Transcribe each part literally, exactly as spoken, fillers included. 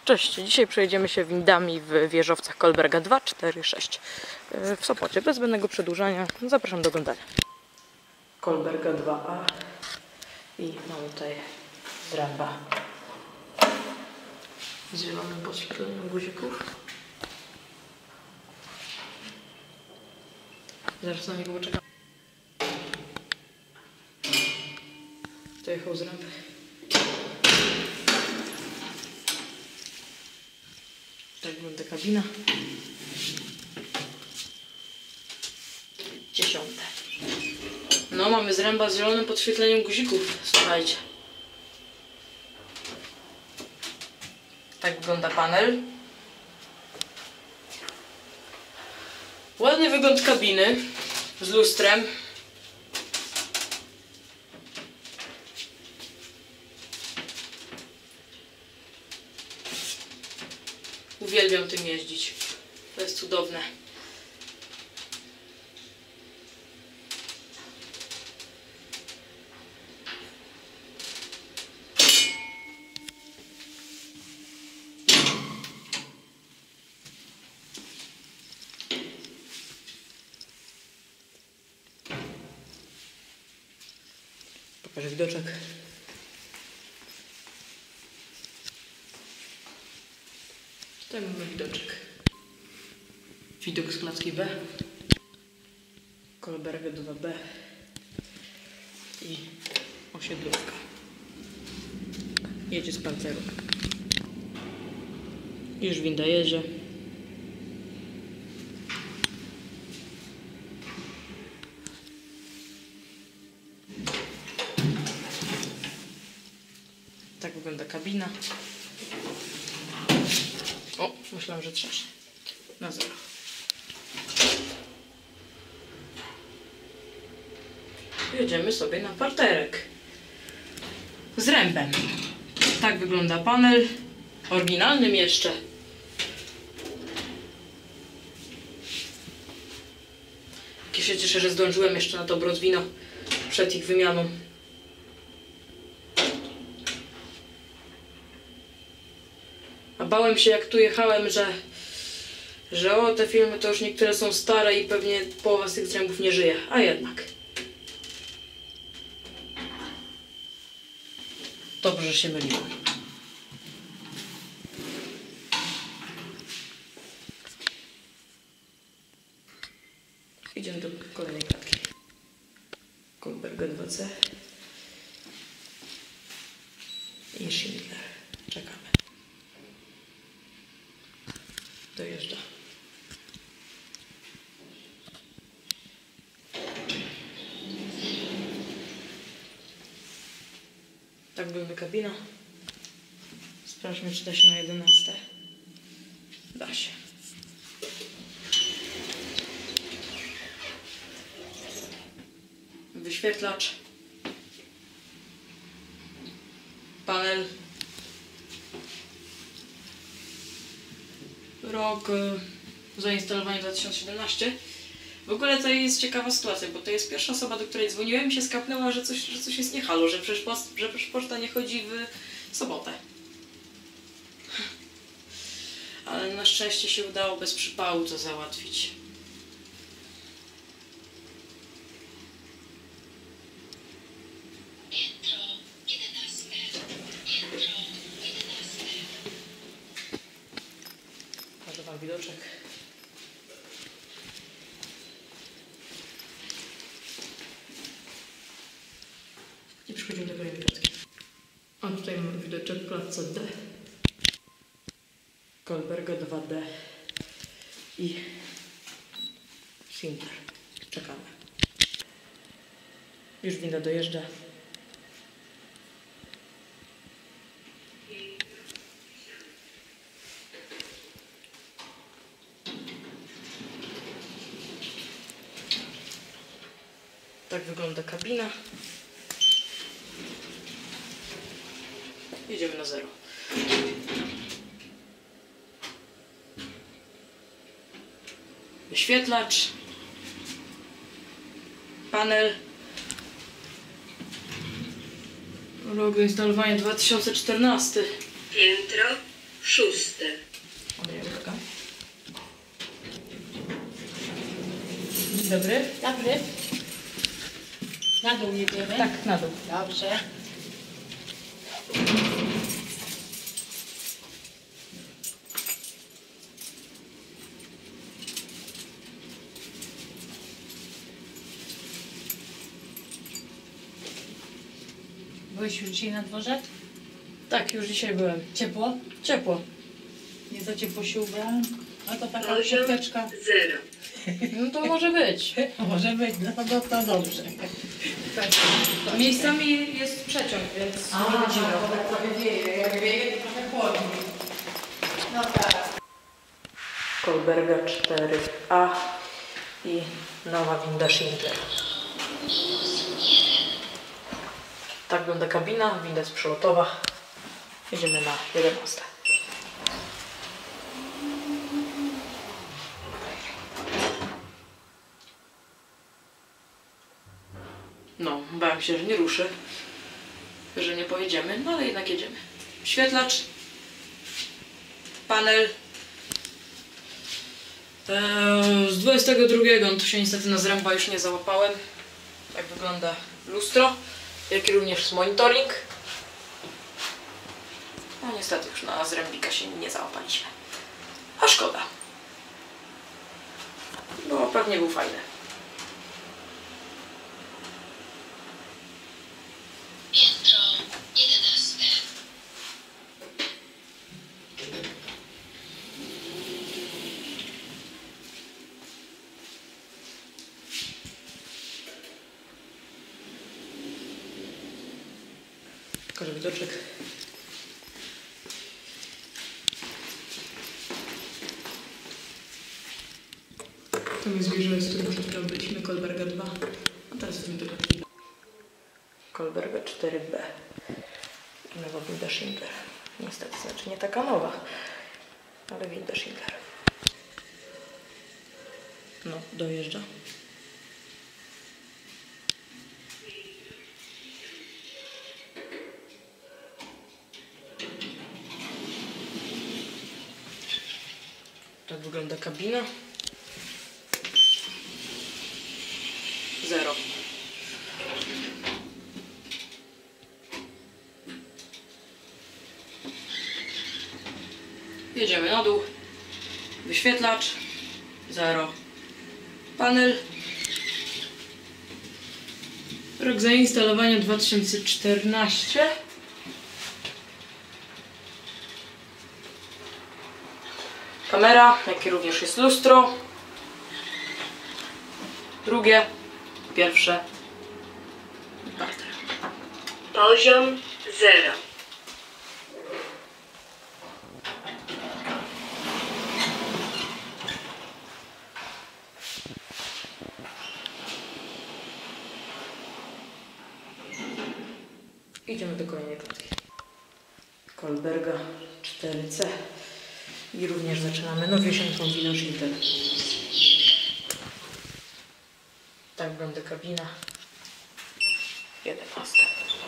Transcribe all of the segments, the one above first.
Cześć, dzisiaj przejedziemy się windami w wieżowcach Kolberga dwa, cztery, sześć w Sopocie. Bez zbędnego przedłużania zapraszam do oglądania. Kolberga dwa A i mamy tutaj zręba z zielonym podświetleniem guzików. Zaraz na niego poczekam. Dojechał zręb. Tak wygląda kabina. Dziesiąte. No, mamy zręba z zielonym podświetleniem guzików. Słuchajcie. Tak wygląda panel. Ładny wygląd kabiny z lustrem. Uwielbiam tym jeździć. To jest cudowne. Pokażę widoczek. Tutaj mamy widoczek. Widok z klatki B. Kolberga dwa B. I osiedlówka. Jedzie z panceru. Już winda jedzie. Tak wygląda kabina. O, myślałam, że trzaśnie. Na zero. Jedziemy sobie na parterek. Z rębem. Tak wygląda panel. Oryginalnym jeszcze. Jak się cieszę, że zdążyłem jeszcze na to Brodwino przed ich wymianą. A bałem się, jak tu jechałem, że, że o, te filmy to już niektóre są stare i pewnie połowa z tych zrębów nie żyje. A jednak. Dobrze, że się myliłem. Idziemy do kolejnej klatki. Kolberga dwa C. I Schindler. Czekamy. Dojeżdża. Tak wygląda kabina. Sprawdźmy, czy da się na jedenaste. Da się. Wyświetlacz. Panel. Rok y, zainstalowania dwa tysiące siedemnasty. W ogóle to jest ciekawa sytuacja, bo to jest pierwsza osoba, do której dzwoniłem i się skapnęła, że coś, że coś jest nie halo, że przecież, że przecież poczta nie chodzi w sobotę. Ale na szczęście się udało bez przypału to załatwić. Pokażę wam widoczek. I przechodzimy do kolejnej klatki. A tutaj mamy widoczek w klatce D. Kolberga dwa D. I Schindler. Czekamy. Już winda dojeżdża. Tak wygląda kabina. Jedziemy na zero. Wyświetlacz. Panel. Rok instalowania dwa tysiące czternasty. Piętro szóste. Dzień dobry. Dobry. Na dół jedziemy? Tak, na dół. Dobrze. Byłeś już dzisiaj na dworze? Tak, już dzisiaj byłem. Ciepło? Ciepło. Nie za ciepło się ubrałam. A to taka Poziom kurteczka. zero. No to może być. Może być, no to, to dobrze. Miejscami jest przeciąg, więc A, może być zimno. bo tak trochę wieje. Jak wieje, to trochę chłodniej. No tak. Kolberga cztery A i nowa winda Schindler. Tak wygląda kabina, winda jest przelotowa. Jedziemy na jedenastą. No, bałem się, że nie ruszy, że nie pojedziemy, no ale jednak jedziemy. Świetlacz, panel. Eee, z dwudziestego drugiego, no to się niestety na zręba już nie załapałem. Tak wygląda lustro, jak i również monitoring. No niestety już na zrębika się nie załapaliśmy. A szkoda. Bo pewnie był fajny. Piętro jedenaste. Pokażę widoczek. To jest wieża, z którym przed chwilą byliśmy, Kolberga dwa. A teraz jesteśmy tylko Kolberga cztery B. I nowa winda Schindler. Niestety, znaczy nie taka nowa, ale winda Schindler. No, dojeżdża. Tak wygląda kabina. Zero. Jedziemy na dół. Wyświetlacz. Zero. Panel. Rok zainstalowania dwa tysiące czternasty. Kamera, jak i również jest lustro. Drugie, pierwsze i czwarte. Poziom zero. Idziemy do kolejnej klatki. Kolberga cztery C. I również zaczynamy nowiusieńką windą Schindler. Tak wygląda kabina. jedenasta.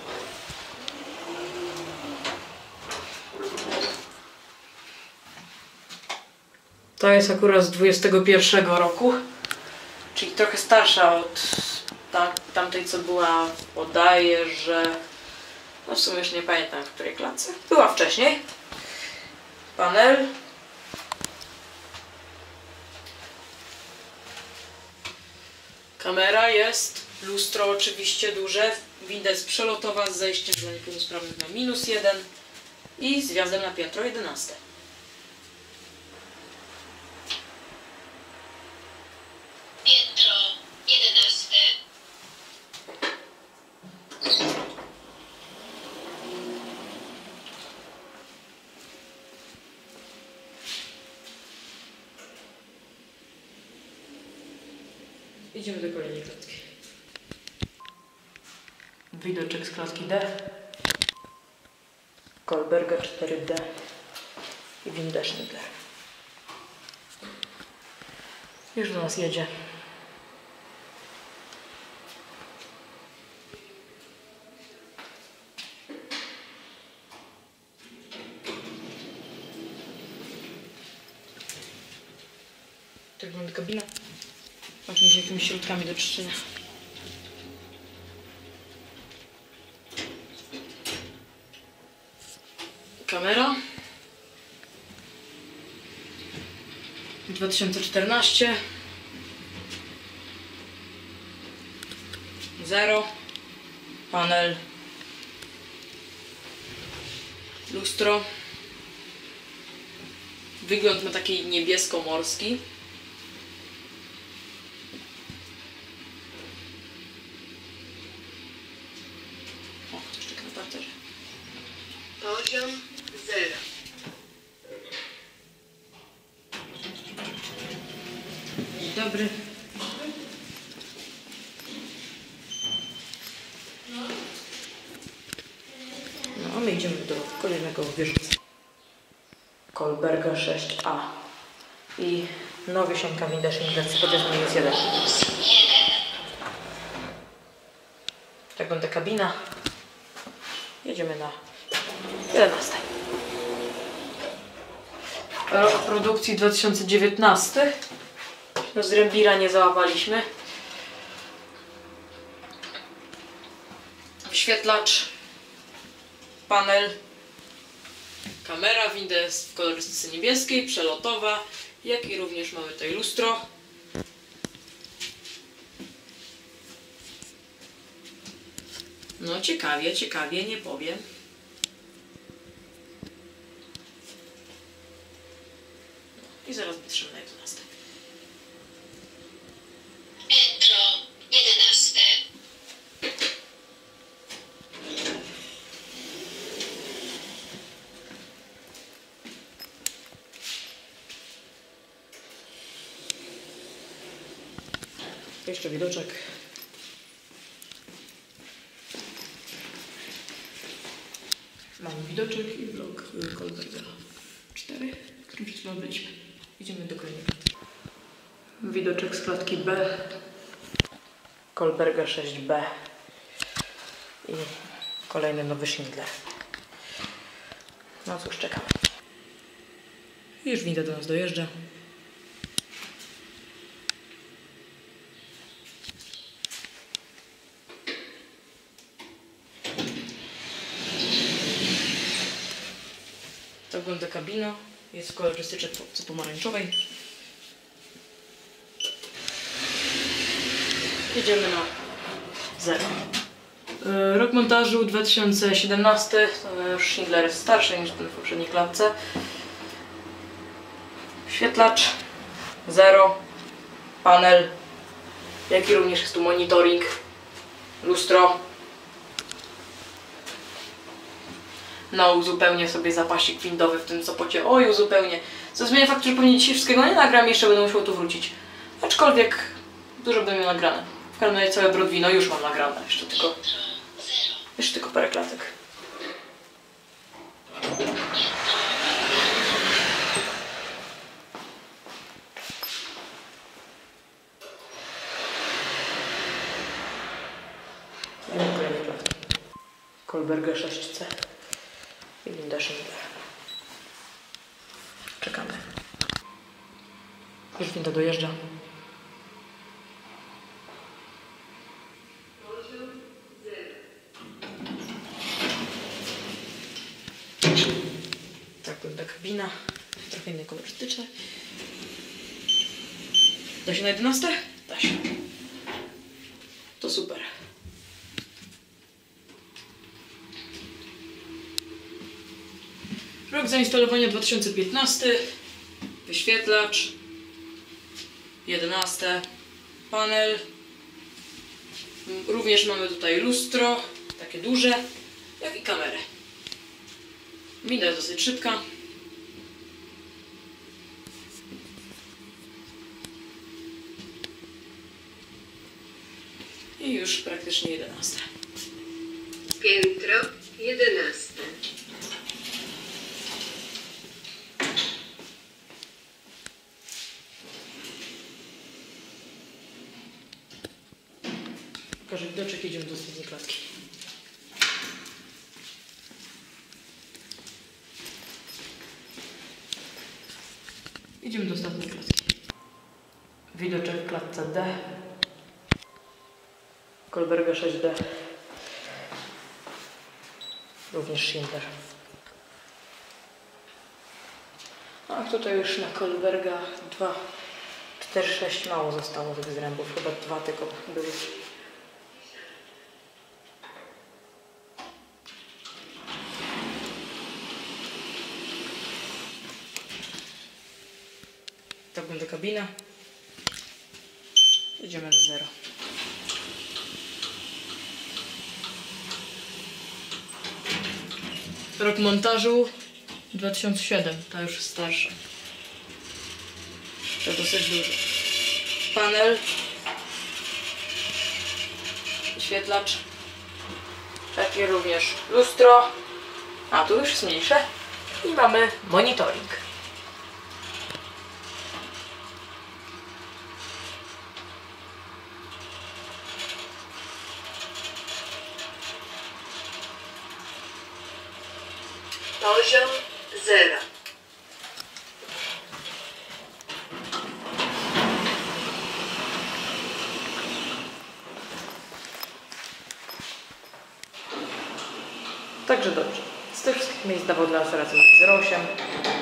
To jest akurat z dwudziestego pierwszego roku, czyli trochę starsza od tam, tamtej, co była, podaję, że no w sumie już nie pamiętam, w której klatce. Była wcześniej. Panel. Kamera jest, lustro oczywiście duże, winda jest przelotowa z zejściem dla niepełnosprawnych na minus jeden i z wjazdem na piętro jedenaste. Piętro jedenaste. Idziemy do kolejnej klatki. Widoczek z klatki D. Kolberga cztery D i winda Schindler. Już do nas jedzie. Tak wygląda kabina. Właśnie z jakimiś środkami do czyszczenia. Kamera. dwa tysiące czternaście. Zero. Panel. Lustro. Wygląd ma taki niebiesko-morski. O, coś tak na parterze. Poziom zero. Dzień dobry. No, a my idziemy do kolejnego wieżowca. Kolberga sześć A. I nowiesiąka winda Schindler z podjazdu minus jeden. Tak wygląda kabina. Jedziemy na jedenaście. Rok produkcji dwa tysiące dziewiętnasty. No z Rembira nie załapaliśmy. Wyświetlacz. Panel. Kamera, winda jest w kolorystyce niebieskiej, przelotowa, jak i również mamy tutaj lustro. No ciekawie, ciekawie, nie powiem. I zaraz wytrzymamy na jedenaście. Piętro jedenaste. Jeszcze widoczek. Mamy widoczek i blok Kolberga cztery, w którym przed chwilą byliśmy. Idziemy do kolejnej klatki. Widoczek z klatki B. Kolberga sześć B. I kolejny nowy Schindler. No cóż, czekamy. I już winda do nas dojeżdża. Tak wygląda kabina. Jest w kolorystyczce pomarańczowej. Jedziemy na zero. Yy, rok montażu dwa tysiące siedemnasty. To już Schindler jest starszy niż ten w poprzedniej klatce. Świetlacz zero. Panel. Jak i również jest tu monitoring. Lustro. No, uzupełnię sobie zapasik windowy w tym Sopocie. Oj, uzupełnię. Co zmienia fakt, że pewnie dzisiaj wszystkiego nie nagram, jeszcze będę musiał tu wrócić. Aczkolwiek dużo będę miał nagrane. W każdym razie całe Brodwino już mam nagrane. Jeszcze tylko, jeszcze tylko parę klatek. Idziemy do kolejnej klatki. Kolberga sześć C. I winda Schindler. Czekamy. Już winda dojeżdża. Tak wygląda kabina. Trochę inne kolorystyczne. Da się na jedenaście? Da się. To super. Rok zainstalowania dwa tysiące piętnasty. Wyświetlacz. jedenaście. Panel. Również mamy tutaj lustro. Takie duże. Jak i kamerę. Winda jest dosyć szybka. I już praktycznie jedenaście. Piętro jedenaste. Pokażę widoczek, jedziemy do ostatniej klatki. Idziemy do ostatniej klatki. Widoczek w klatce D. Kolberga sześć D. Również Schindler. A tutaj już na Kolberga dwa, cztery, sześć mało zostało tych zrębów. Chyba dwa tylko były. Tak będzie kabina. Jedziemy na zero. Rok montażu dwa tysiące siódmy, ta już jest starsza. To dosyć dużo. Panel. Wyświetlacz. Taki również lustro. A tu już jest mniejsze. I mamy monitoring. Poziom zero. Także dobrze. Z tych wszystkich miejsc dawał dla nas rację zero osiem.